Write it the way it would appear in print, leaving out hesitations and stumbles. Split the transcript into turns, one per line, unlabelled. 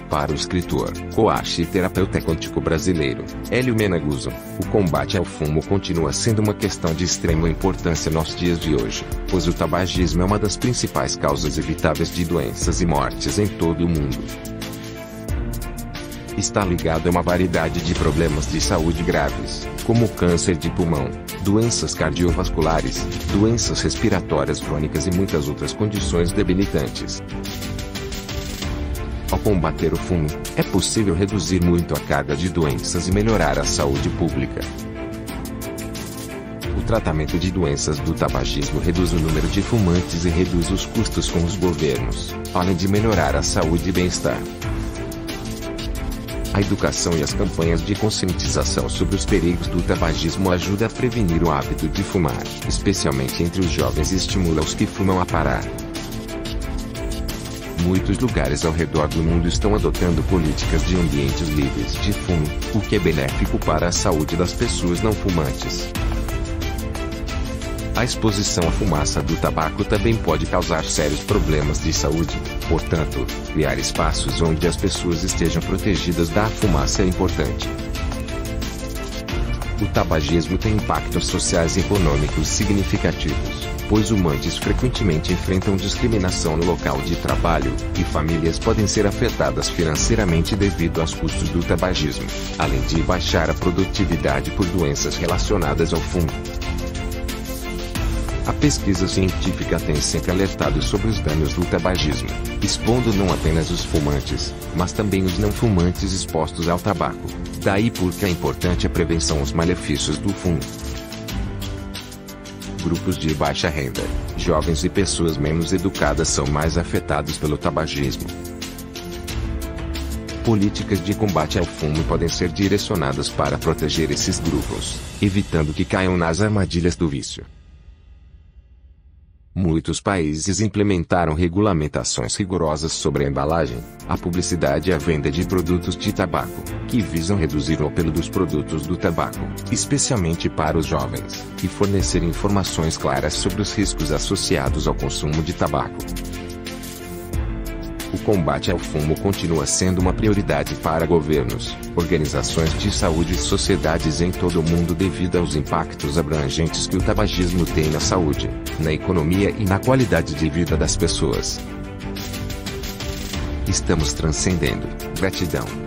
Para o escritor, coach e terapeuta quântico brasileiro, Hélio Meneguso, o combate ao fumo continua sendo uma questão de extrema importância nos dias de hoje, pois o tabagismo é uma das principais causas evitáveis de doenças e mortes em todo o mundo. Está ligado a uma variedade de problemas de saúde graves, como câncer de pulmão, doenças cardiovasculares, doenças respiratórias crônicas e muitas outras condições debilitantes. Ao combater o fumo, é possível reduzir muito a carga de doenças e melhorar a saúde pública. O tratamento de doenças do tabagismo reduz o número de fumantes e reduz os custos com os governos, além de melhorar a saúde e bem-estar. A educação e as campanhas de conscientização sobre os perigos do tabagismo ajudam a prevenir o hábito de fumar, especialmente entre os jovens, e estimula os que fumam a parar. Muitos lugares ao redor do mundo estão adotando políticas de ambientes livres de fumo, o que é benéfico para a saúde das pessoas não fumantes. A exposição à fumaça do tabaco também pode causar sérios problemas de saúde, portanto, criar espaços onde as pessoas estejam protegidas da fumaça é importante. O tabagismo tem impactos sociais e econômicos significativos, pois fumantes frequentemente enfrentam discriminação no local de trabalho, e famílias podem ser afetadas financeiramente devido aos custos do tabagismo, além de baixar a produtividade por doenças relacionadas ao fumo. A pesquisa científica tem sempre alertado sobre os danos do tabagismo, expondo não apenas os fumantes, mas também os não fumantes expostos ao tabaco. Daí porque é importante a prevenção aos malefícios do fumo. Grupos de baixa renda, jovens e pessoas menos educadas são mais afetados pelo tabagismo. Políticas de combate ao fumo podem ser direcionadas para proteger esses grupos, evitando que caiam nas armadilhas do vício. Muitos países implementaram regulamentações rigorosas sobre a embalagem, a publicidade e a venda de produtos de tabaco, que visam reduzir o apelo dos produtos do tabaco, especialmente para os jovens, e fornecer informações claras sobre os riscos associados ao consumo de tabaco. O combate ao fumo continua sendo uma prioridade para governos, organizações de saúde e sociedades em todo o mundo devido aos impactos abrangentes que o tabagismo tem na saúde, na economia e na qualidade de vida das pessoas. Estamos transcendendo. Gratidão.